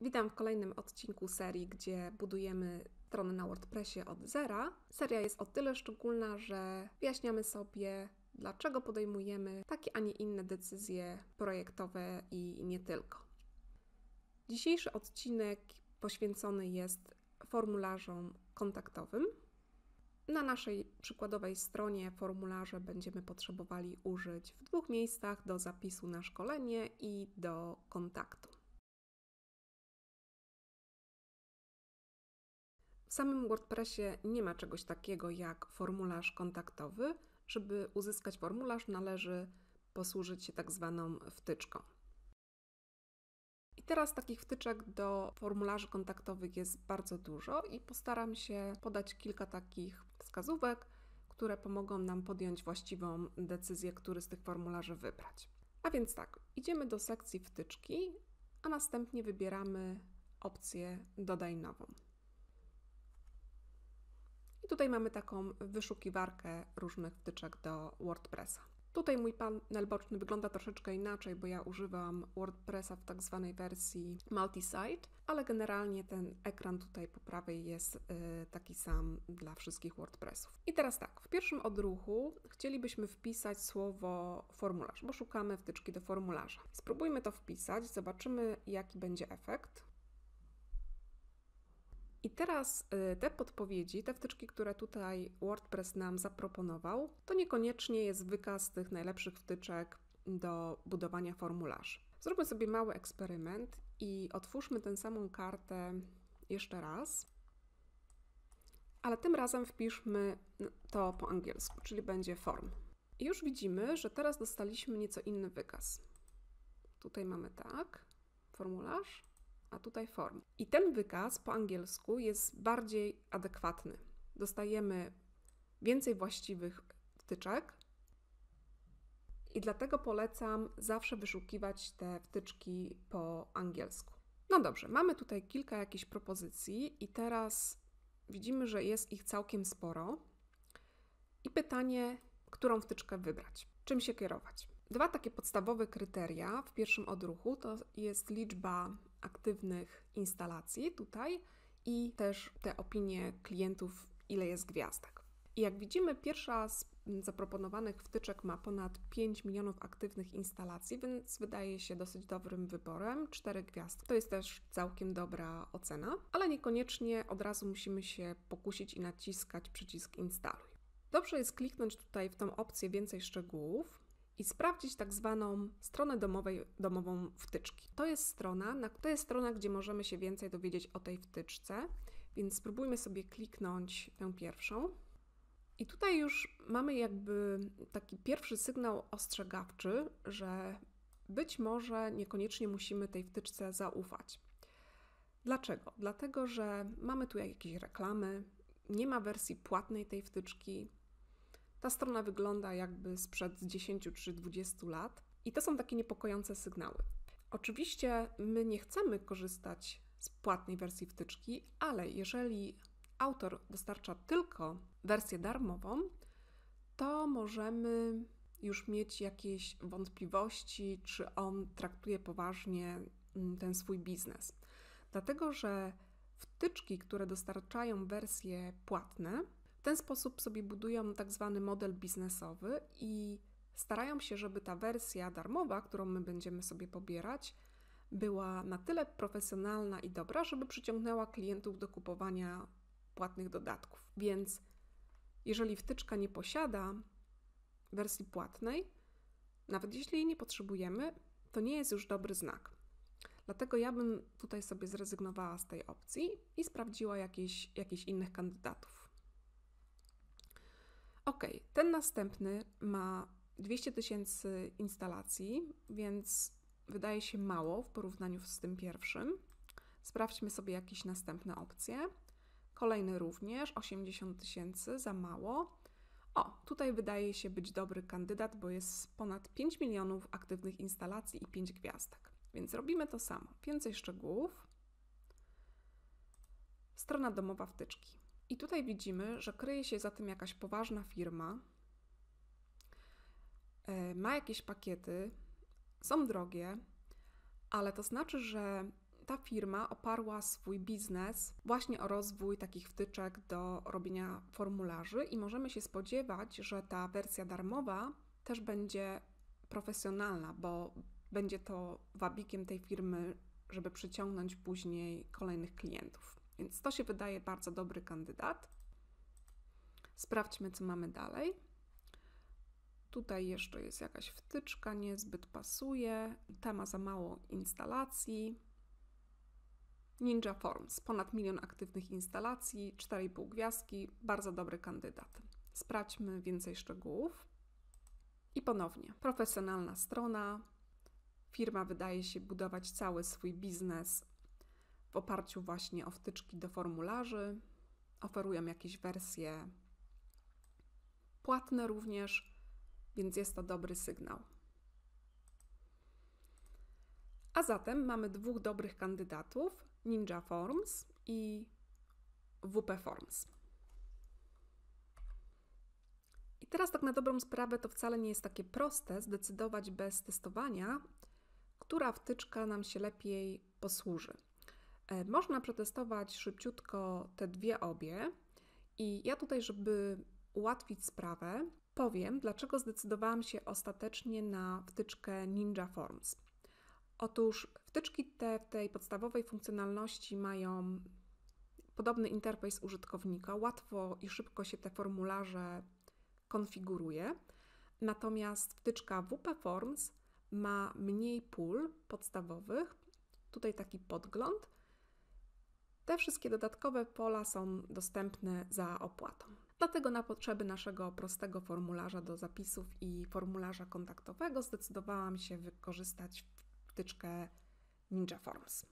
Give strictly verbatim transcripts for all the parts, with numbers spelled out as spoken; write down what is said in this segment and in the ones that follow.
Witam w kolejnym odcinku serii, gdzie budujemy stronę na WordPressie od zera. Seria jest o tyle szczególna, że wyjaśniamy sobie, dlaczego podejmujemy takie, a nie inne decyzje projektowe i nie tylko. Dzisiejszy odcinek poświęcony jest formularzom kontaktowym. Na naszej przykładowej stronie formularze będziemy potrzebowali użyć w dwóch miejscach: do zapisu na szkolenie i do kontaktu. W samym WordPressie nie ma czegoś takiego jak formularz kontaktowy. Żeby uzyskać formularz, należy posłużyć się tak zwaną wtyczką. I teraz takich wtyczek do formularzy kontaktowych jest bardzo dużo i postaram się podać kilka takich wskazówek, które pomogą nam podjąć właściwą decyzję, który z tych formularzy wybrać. A więc tak, idziemy do sekcji wtyczki, a następnie wybieramy opcję Dodaj nową. I tutaj mamy taką wyszukiwarkę różnych wtyczek do WordPressa. Tutaj mój panel boczny wygląda troszeczkę inaczej, bo ja używam WordPressa w tak zwanej wersji multi-site, ale generalnie ten ekran tutaj po prawej jest yy, taki sam dla wszystkich WordPressów. I teraz tak, w pierwszym odruchu chcielibyśmy wpisać słowo formularz, bo szukamy wtyczki do formularza. Spróbujmy to wpisać, zobaczymy, jaki będzie efekt. I teraz te podpowiedzi, te wtyczki, które tutaj WordPress nam zaproponował, to niekoniecznie jest wykaz tych najlepszych wtyczek do budowania formularzy. Zróbmy sobie mały eksperyment i otwórzmy tę samą kartę jeszcze raz, ale tym razem wpiszmy to po angielsku, czyli będzie form. I już widzimy, że teraz dostaliśmy nieco inny wykaz. Tutaj mamy tak, formularz, a tutaj form. I ten wykaz po angielsku jest bardziej adekwatny. Dostajemy więcej właściwych wtyczek i dlatego polecam zawsze wyszukiwać te wtyczki po angielsku. No dobrze, mamy tutaj kilka jakichś propozycji i teraz widzimy, że jest ich całkiem sporo. I pytanie, którą wtyczkę wybrać? Czym się kierować? Dwa takie podstawowe kryteria w pierwszym odruchu to jest liczba aktywnych instalacji tutaj i też te opinie klientów, ile jest gwiazdek. I jak widzimy, pierwsza z zaproponowanych wtyczek ma ponad pięć milionów aktywnych instalacji, więc wydaje się dosyć dobrym wyborem. cztery gwiazdki. To jest też całkiem dobra ocena, ale niekoniecznie od razu musimy się pokusić i naciskać przycisk instaluj. Dobrze jest kliknąć tutaj w tą opcję więcej szczegółów i sprawdzić tak zwaną stronę domowej, domową wtyczki. To jest strona, na, to jest strona, gdzie możemy się więcej dowiedzieć o tej wtyczce, więc spróbujmy sobie kliknąć tę pierwszą. I tutaj już mamy jakby taki pierwszy sygnał ostrzegawczy, że być może niekoniecznie musimy tej wtyczce zaufać. Dlaczego? Dlatego, że mamy tu jakieś reklamy, nie ma wersji płatnej tej wtyczki. Ta strona wygląda jakby sprzed dziesięciu czy dwudziestu lat i to są takie niepokojące sygnały. Oczywiście my nie chcemy korzystać z płatnej wersji wtyczki, ale jeżeli autor dostarcza tylko wersję darmową, to możemy już mieć jakieś wątpliwości, czy on traktuje poważnie ten swój biznes. Dlatego, że wtyczki, które dostarczają wersje płatne, w ten sposób sobie budują tak zwany model biznesowy i starają się, żeby ta wersja darmowa, którą my będziemy sobie pobierać, była na tyle profesjonalna i dobra, żeby przyciągnęła klientów do kupowania płatnych dodatków. Więc jeżeli wtyczka nie posiada wersji płatnej, nawet jeśli jej nie potrzebujemy, to nie jest już dobry znak. Dlatego ja bym tutaj sobie zrezygnowała z tej opcji i sprawdziła jakieś, jakichś innych kandydatów. Ok, ten następny ma dwieście tysięcy instalacji, więc wydaje się mało w porównaniu z tym pierwszym. Sprawdźmy sobie jakieś następne opcje. Kolejny również, osiemdziesiąt tysięcy, za mało. O, tutaj wydaje się być dobry kandydat, bo jest ponad pięć milionów aktywnych instalacji i pięć gwiazdek. Więc robimy to samo. Więcej szczegółów. Strona domowa wtyczki. I tutaj widzimy, że kryje się za tym jakaś poważna firma, ma jakieś pakiety, są drogie, ale to znaczy, że ta firma oparła swój biznes właśnie o rozwój takich wtyczek do robienia formularzy i możemy się spodziewać, że ta wersja darmowa też będzie profesjonalna, bo będzie to wabikiem tej firmy, żeby przyciągnąć później kolejnych klientów. Więc to się wydaje bardzo dobry kandydat. Sprawdźmy, co mamy dalej. Tutaj jeszcze jest jakaś wtyczka, niezbyt pasuje. Ta ma za mało instalacji. Ninja Forms, ponad milion aktywnych instalacji, cztery i pół gwiazdki, bardzo dobry kandydat. Sprawdźmy więcej szczegółów. I ponownie, profesjonalna strona. Firma wydaje się budować cały swój biznes w oparciu właśnie o wtyczki do formularzy. Oferują jakieś wersje płatne również, więc jest to dobry sygnał. A zatem mamy dwóch dobrych kandydatów, Ninja Forms i W P Forms. I teraz tak na dobrą sprawę to wcale nie jest takie proste zdecydować bez testowania, która wtyczka nam się lepiej posłuży. Można przetestować szybciutko te dwie obie i ja tutaj, żeby ułatwić sprawę, powiem, dlaczego zdecydowałam się ostatecznie na wtyczkę Ninja Forms. Otóż wtyczki te w tej podstawowej funkcjonalności mają podobny interfejs użytkownika, łatwo i szybko się te formularze konfiguruje, natomiast wtyczka W P Forms ma mniej pól podstawowych, tutaj taki podgląd. Te wszystkie dodatkowe pola są dostępne za opłatą. Dlatego na potrzeby naszego prostego formularza do zapisów i formularza kontaktowego zdecydowałam się wykorzystać wtyczkę Ninja Forms.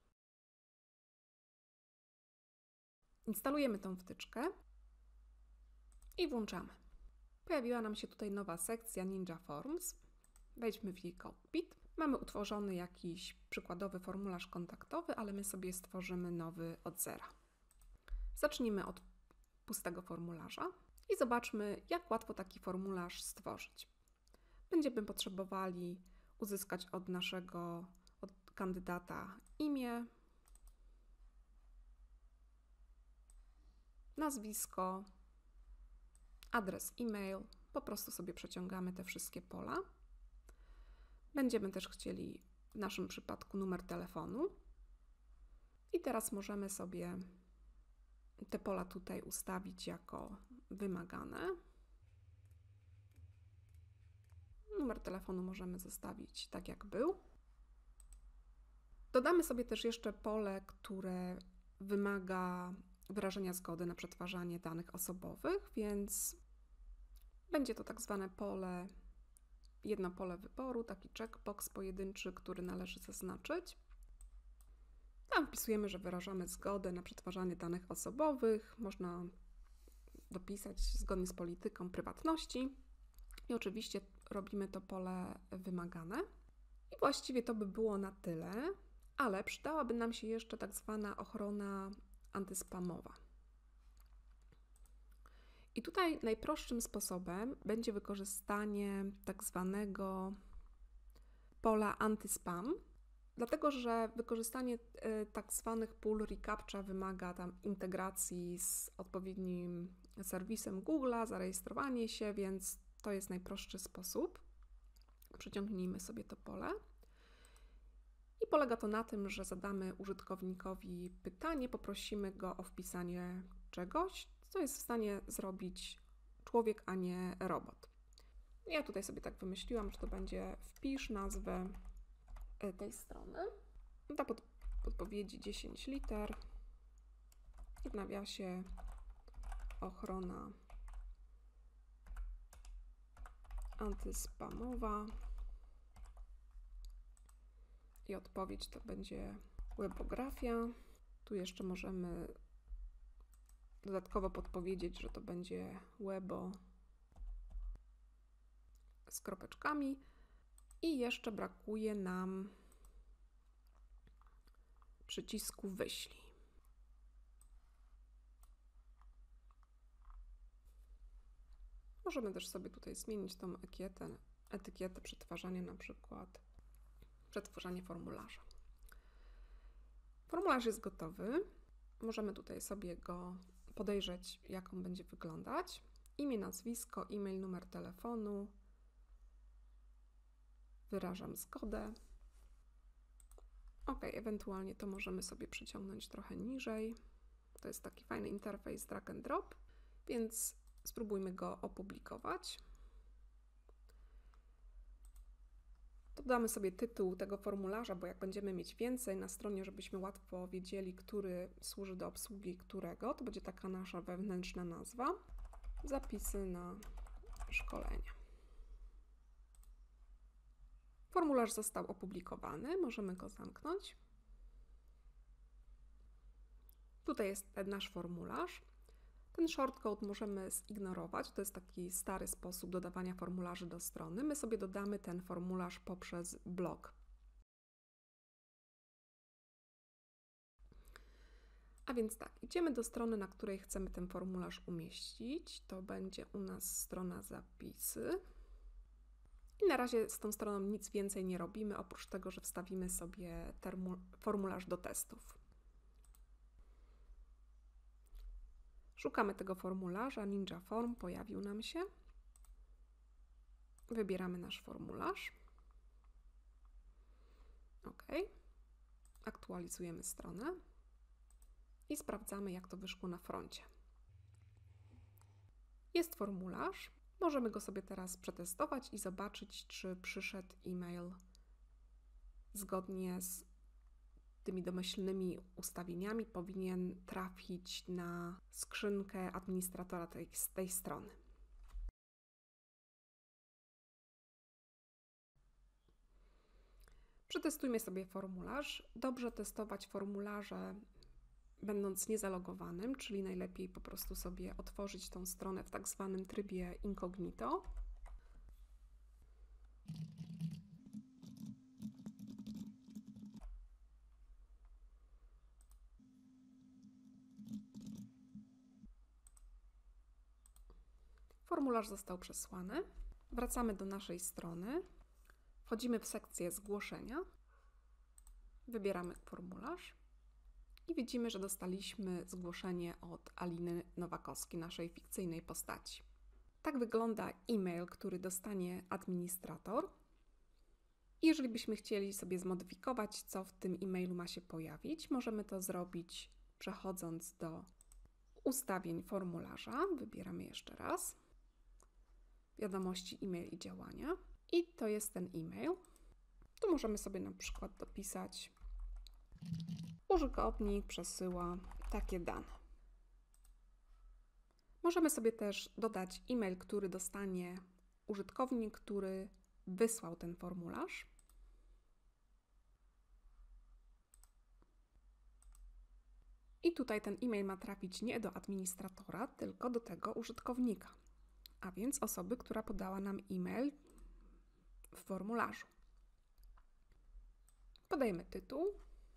Instalujemy tą wtyczkę i włączamy. Pojawiła nam się tutaj nowa sekcja Ninja Forms. Wejdźmy w jej cockpit. Mamy utworzony jakiś przykładowy formularz kontaktowy, ale my sobie stworzymy nowy od zera. Zacznijmy od pustego formularza i zobaczmy, jak łatwo taki formularz stworzyć. Będziemy potrzebowali uzyskać od naszego od kandydata imię, nazwisko, adres e-mail. Po prostu sobie przeciągamy te wszystkie pola. Będziemy też chcieli w naszym przypadku numer telefonu. I teraz możemy sobie te pola tutaj ustawić jako wymagane. Numer telefonu możemy zostawić tak, jak był. Dodamy sobie też jeszcze pole, które wymaga wyrażenia zgody na przetwarzanie danych osobowych, więc będzie to tak zwane pole, jedno pole wyboru, taki checkbox pojedynczy, który należy zaznaczyć. Tam wpisujemy, że wyrażamy zgodę na przetwarzanie danych osobowych. Można dopisać zgodnie z polityką prywatności. I oczywiście robimy to pole wymagane. I właściwie to by było na tyle, ale przydałaby nam się jeszcze tak zwana ochrona antyspamowa. I tutaj najprostszym sposobem będzie wykorzystanie tak zwanego pola antyspam, dlatego że wykorzystanie tak zwanych pól reCAPTCHA wymaga tam integracji z odpowiednim serwisem Google'a, zarejestrowanie się, więc to jest najprostszy sposób. Przyciągnijmy sobie to pole. I polega to na tym, że zadamy użytkownikowi pytanie, poprosimy go o wpisanie czegoś, co jest w stanie zrobić człowiek, a nie robot. Ja tutaj sobie tak wymyśliłam, że to będzie wpisz nazwę tej strony. Da pod, podpowiedzi dziesięć liter i w nawiasie ochrona antyspamowa i odpowiedź to będzie webografia. Tu jeszcze możemy dodatkowo podpowiedzieć, że to będzie webo z kropeczkami i jeszcze brakuje nam przycisku wyślij. Możemy też sobie tutaj zmienić tą etykietę, etykietę przetwarzania, na przykład przetwarzanie formularza. Formularz jest gotowy. Możemy tutaj sobie go podejrzeć, jak on będzie wyglądać. Imię, nazwisko, e-mail, numer telefonu. Wyrażam zgodę. OK, ewentualnie to możemy sobie przyciągnąć trochę niżej. To jest taki fajny interfejs drag and drop, więc spróbujmy go opublikować. Dodamy sobie tytuł tego formularza, bo jak będziemy mieć więcej na stronie, żebyśmy łatwo wiedzieli, który służy do obsługi którego, to będzie taka nasza wewnętrzna nazwa. Zapisy na szkolenie. Formularz został opublikowany, możemy go zamknąć. Tutaj jest ten nasz formularz. Ten shortcode możemy zignorować, to jest taki stary sposób dodawania formularzy do strony. My sobie dodamy ten formularz poprzez blog. A więc tak, idziemy do strony, na której chcemy ten formularz umieścić. To będzie u nas strona zapisy. I na razie z tą stroną nic więcej nie robimy, oprócz tego, że wstawimy sobie formularz do testów. Szukamy tego formularza, Ninja Form pojawił nam się. Wybieramy nasz formularz. OK. Aktualizujemy stronę i sprawdzamy, jak to wyszło na froncie. Jest formularz. Możemy go sobie teraz przetestować i zobaczyć, czy przyszedł e-mail zgodnie z tymi domyślnymi ustawieniami. Powinien trafić na skrzynkę administratora tej, tej strony. Przetestujmy sobie formularz. Dobrze testować formularze będąc niezalogowanym, czyli najlepiej po prostu sobie otworzyć tą stronę w tak zwanym trybie incognito. Formularz został przesłany. Wracamy do naszej strony. Wchodzimy w sekcję zgłoszenia. Wybieramy formularz. I widzimy, że dostaliśmy zgłoszenie od Aliny Nowakowskiej, naszej fikcyjnej postaci. Tak wygląda e-mail, który dostanie administrator. I jeżeli byśmy chcieli sobie zmodyfikować, co w tym e-mailu ma się pojawić, możemy to zrobić przechodząc do ustawień formularza. Wybieramy jeszcze raz. Wiadomości, e-mail i działania. I to jest ten e-mail. Tu możemy sobie na przykład dopisać: użytkownik przesyła takie dane. Możemy sobie też dodać e-mail, który dostanie użytkownik, który wysłał ten formularz. I tutaj ten e-mail ma trafić nie do administratora, tylko do tego użytkownika, a więc osoby, która podała nam e-mail w formularzu. Podajemy tytuł.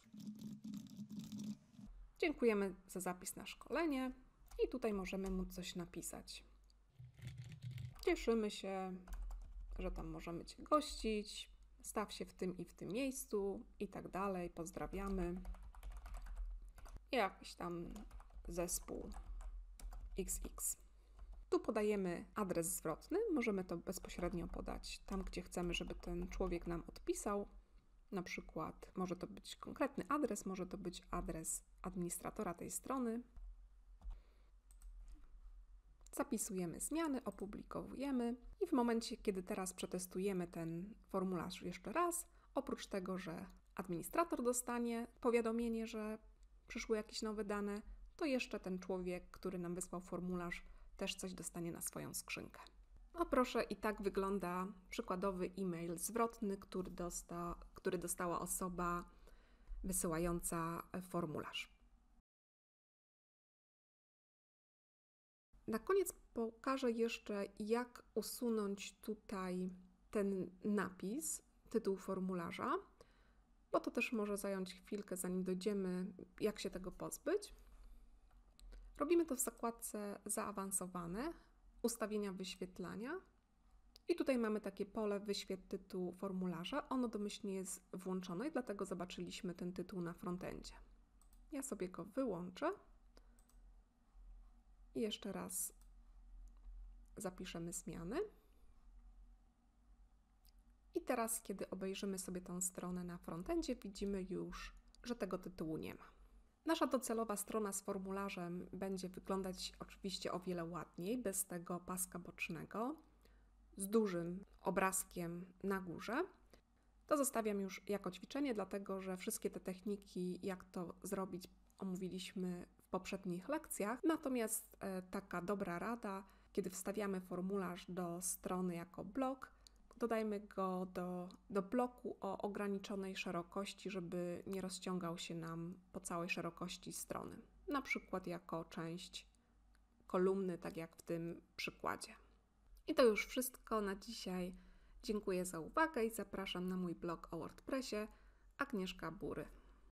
Dziękujemy za zapis na szkolenie i tutaj możemy mu coś napisać. Cieszymy się, że tam możemy Cię gościć, staw się w tym i w tym miejscu i tak dalej, pozdrawiamy. Jakiś tam zespół iks iks. Tu podajemy adres zwrotny, możemy to bezpośrednio podać tam, gdzie chcemy, żeby ten człowiek nam odpisał. Na przykład może to być konkretny adres, może to być adres administratora tej strony. Zapisujemy zmiany, opublikowujemy i w momencie, kiedy teraz przetestujemy ten formularz jeszcze raz, oprócz tego, że administrator dostanie powiadomienie, że przyszły jakieś nowe dane, to jeszcze ten człowiek, który nam wysłał formularz, też coś dostanie na swoją skrzynkę. No proszę, i tak wygląda przykładowy e-mail zwrotny, który, dosta, który dostała osoba wysyłająca formularz. Na koniec pokażę jeszcze, jak usunąć tutaj ten napis, tytuł formularza, bo to też może zająć chwilkę, zanim dojdziemy, jak się tego pozbyć. Robimy to w zakładce Zaawansowane, Ustawienia wyświetlania i tutaj mamy takie pole Wyświetl tytuł formularza. Ono domyślnie jest włączone i dlatego zobaczyliśmy ten tytuł na frontendzie. Ja sobie go wyłączę i jeszcze raz zapiszemy zmiany. I teraz, kiedy obejrzymy sobie tę stronę na frontendzie, widzimy już, że tego tytułu nie ma. Nasza docelowa strona z formularzem będzie wyglądać oczywiście o wiele ładniej, bez tego paska bocznego, z dużym obrazkiem na górze. To zostawiam już jako ćwiczenie, dlatego że wszystkie te techniki, jak to zrobić, omówiliśmy w poprzednich lekcjach. Natomiast e, taka dobra rada, kiedy wstawiamy formularz do strony jako blok, dodajmy go do, do bloku o ograniczonej szerokości, żeby nie rozciągał się nam po całej szerokości strony. Na przykład jako część kolumny, tak jak w tym przykładzie. I to już wszystko na dzisiaj. Dziękuję za uwagę i zapraszam na mój blog o WordPressie Agnieszka Bury.